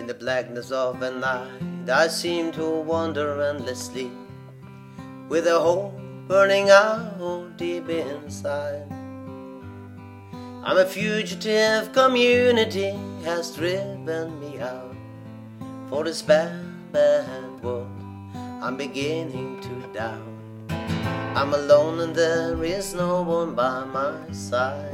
the blackness of the night, I seem to wander endlessly, with a hope burning out deep inside. I'm a fugitive, community has driven me out. For this bad, bad world, I'm beginning to doubt. I'm alone and there is no one by my side.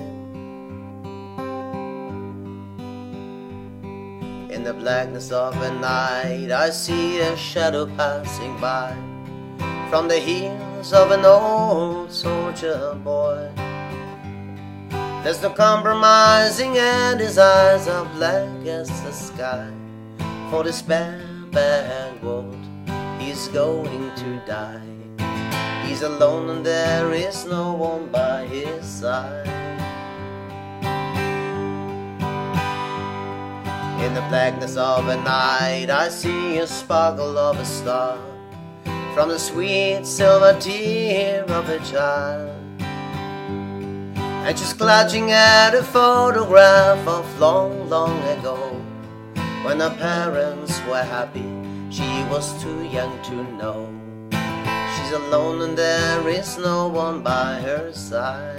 In the blackness of the night, I see a shadow passing by, from the heels of an old soldier boy. There's no compromising and his eyes are black as the sky. For this bad, bad world, he's going to die. He's alone and there is no one by his side. In the blackness of the night, I see a sparkle of a star, from the sweet silver tear of a child. And she's clutching at a photograph of long, long ago, when her parents were happy, she was too young to know. She's alone and there is no one by her side.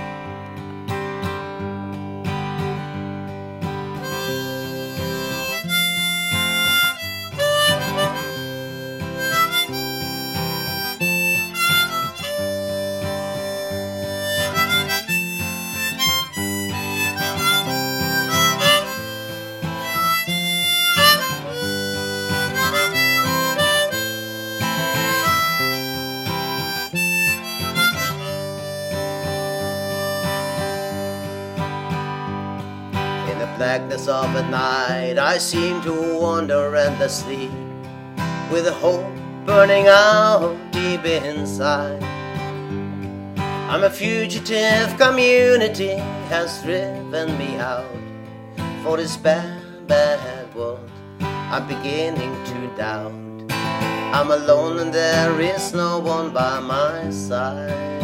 In the blackness of the night, I seem to wander endlessly, with a hope burning out deep inside. I'm a fugitive, community has driven me out. For this bad, bad world, I'm beginning to doubt. I'm alone and there is no one by my side.